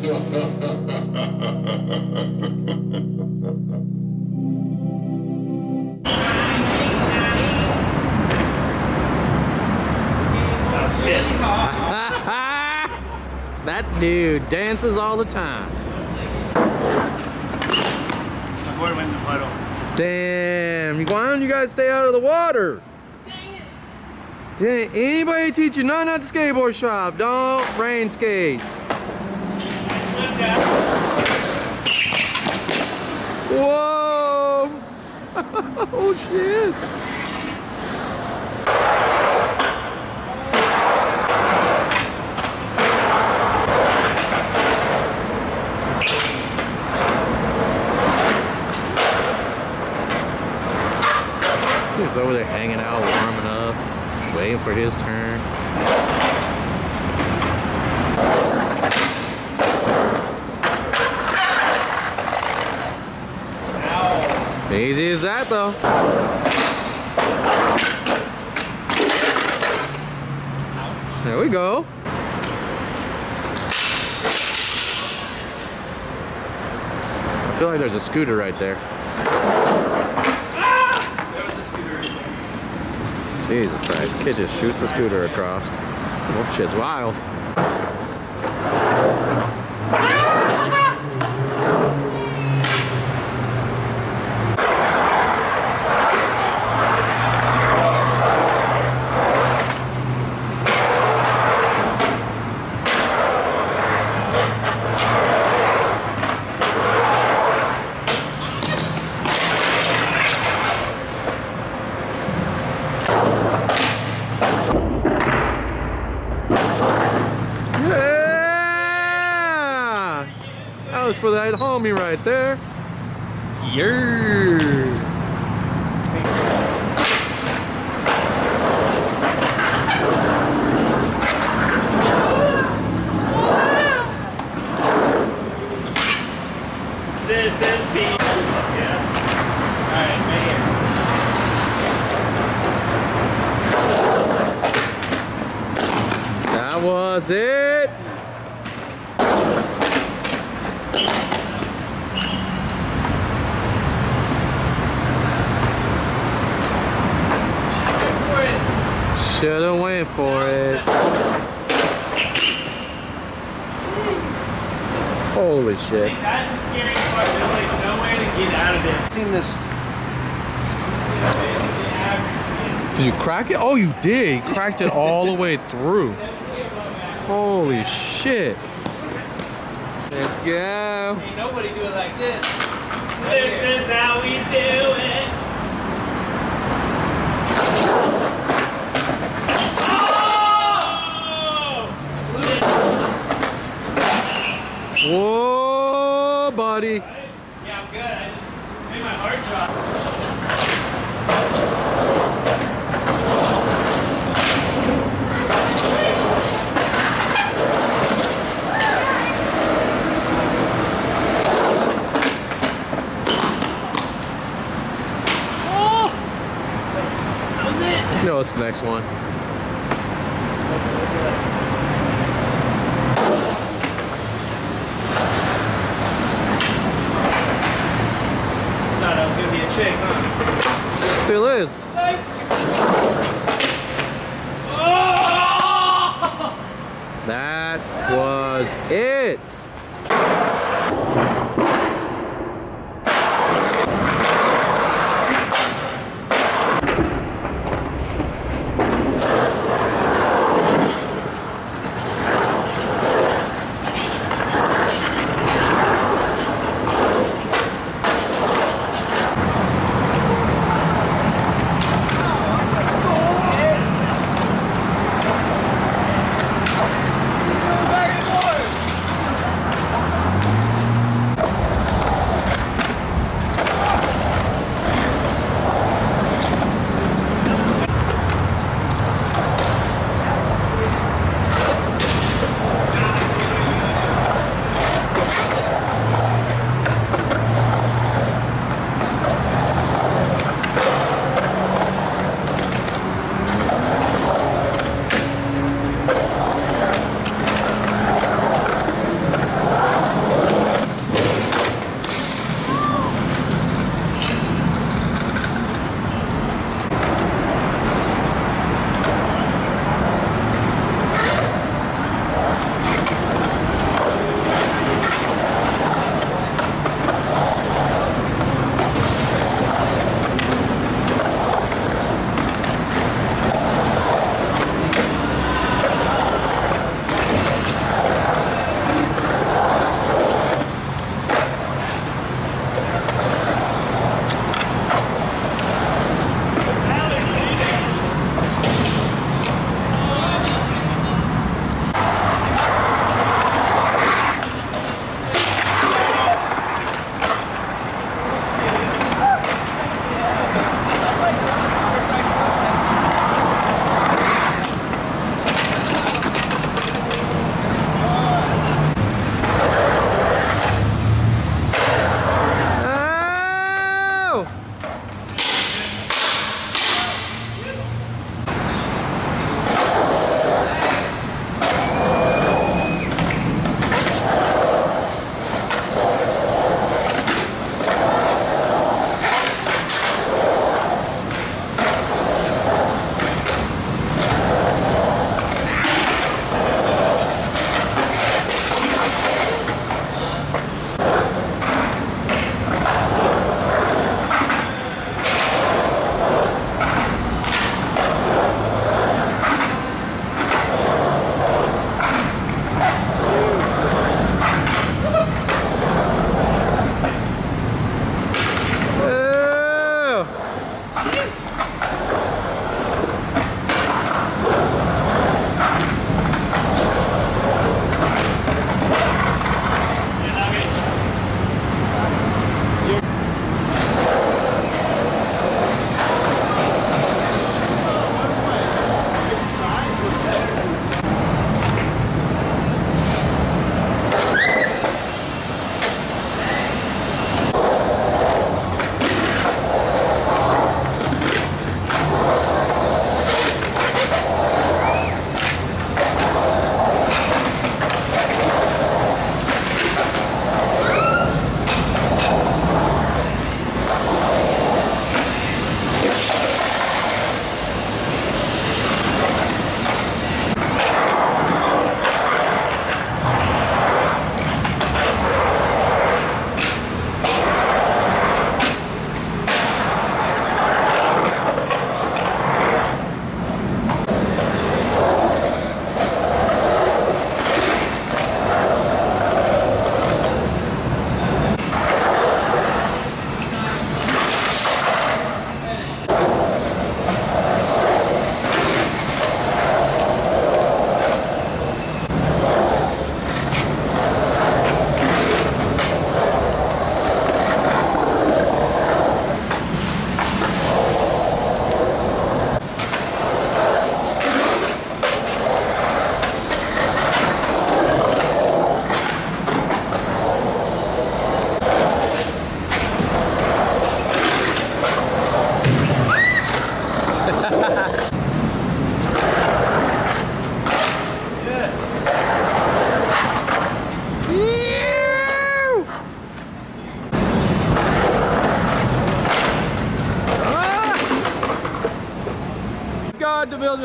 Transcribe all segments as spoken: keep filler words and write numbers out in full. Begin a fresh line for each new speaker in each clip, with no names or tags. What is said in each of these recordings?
That dude dances all the time.
My board went in the puddle.
Damn, why don't you guys stay out of the water?
Dang it.
Didn't anybody teach you not at the skateboard shop? Don't rain skate.
Slip down.
Whoa! Oh shit! He's over there hanging out, warming up, waiting for his turn. Ow. Easy as that though. There we go. I feel like there's a scooter right there. Jesus Christ, kid just shoots the scooter across. Oh, shit's wild. For that homie right there. Yeah.
This is Pete. Yeah. Alright, man.
That was it. Should've went for it. Holy shit.
That's the scary part. There's like no way to get out of it.
Seen this.
Did you crack it? Oh, you did. You cracked it all the way through. Holy shit. Let's go.
Ain't nobody do it like this. This is how we do it.
Whoa, buddy.
Yeah, I'm good. I just made my heart drop. Oh! That was it.
You know what's the next one?
Thought I was gonna be a chick, huh?
Still is.
Psych. Oh!
That was it.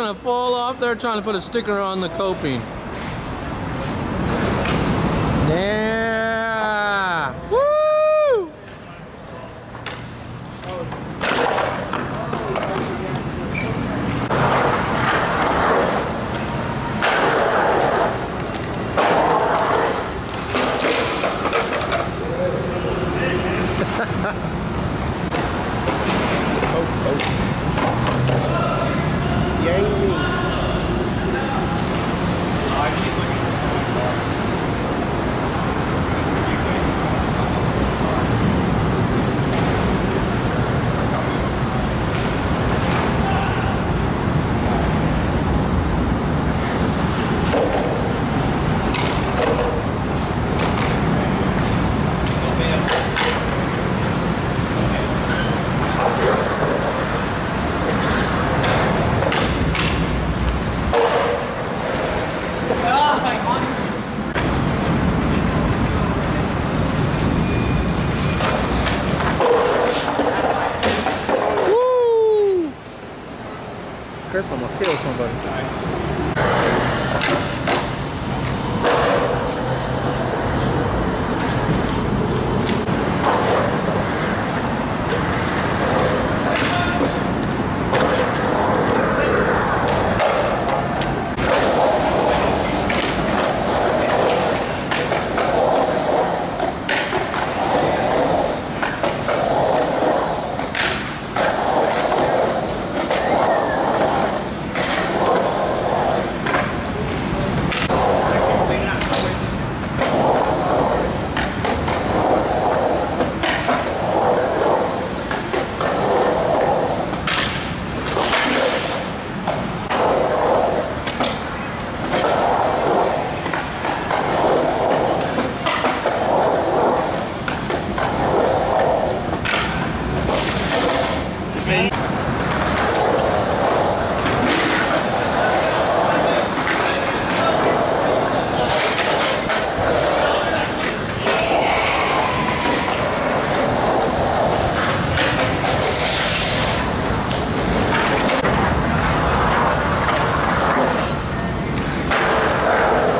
trying to fall off there, trying to put a sticker on the coping. Yeah! Woo! Chris, I'm gonna kill somebody.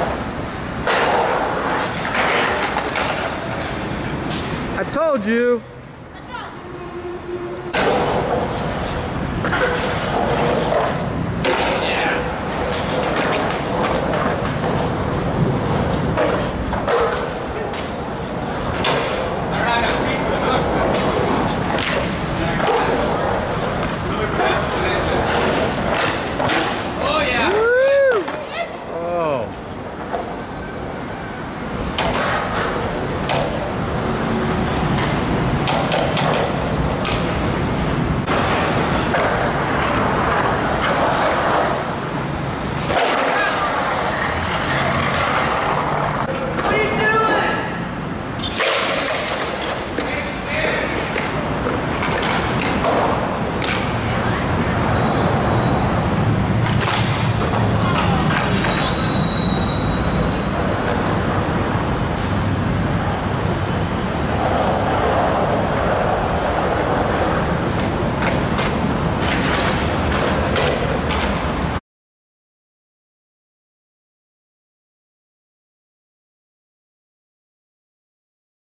I told you.